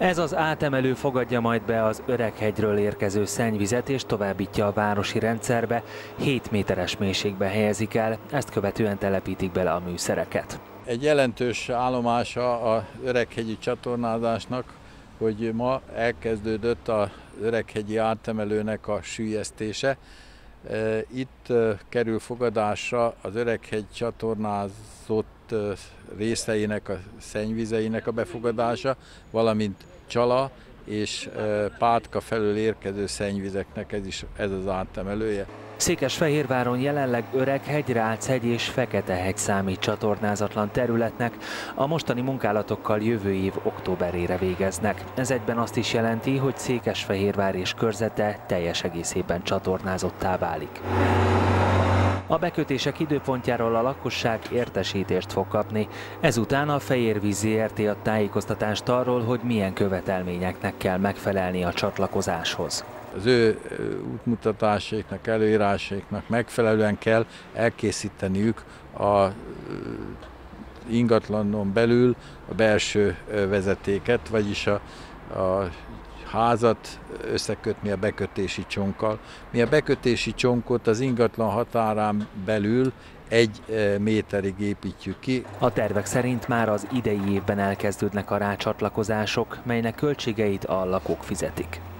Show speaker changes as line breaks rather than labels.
Ez az átemelő fogadja majd be az Öreghegyről érkező szennyvizet és továbbítja a városi rendszerbe, 7 méteres mélységbe helyezik el, ezt követően telepítik bele a műszereket.
Egy jelentős állomása az öreghegyi csatornázásnak, hogy ma elkezdődött az öreghegyi átemelőnek a süllyesztése. Itt kerül fogadásra az Öreghegy csatornázott részeinek, a szennyvizeinek a befogadása, valamint Csala és Pátka felől érkező szennyvizeknek ez az átemelője.
Székesfehérváron jelenleg Öreghegy, Ráchegy és Feketehegy számít csatornázatlan területnek, a mostani munkálatokkal jövő év októberére végeznek. Ez egyben azt is jelenti, hogy Székesfehérvár és körzete teljes egészében csatornázottá válik. A bekötések időpontjáról a lakosság értesítést fog kapni. Ezután a Fejérvíz Zrt. Ad tájékoztatást arról, hogy milyen követelményeknek kell megfelelni a csatlakozáshoz.
Az ő útmutatásaiknak, előírásaiknak megfelelően kell elkészíteniük a ingatlanon belül a belső vezetéket, vagyis a házat összekötni a bekötési csonkkal. Mi a bekötési csonkot az ingatlan határán belül 1 méterig építjük ki.
A tervek szerint már az idei évben elkezdődnek a rácsatlakozások, melynek költségeit a lakók fizetik.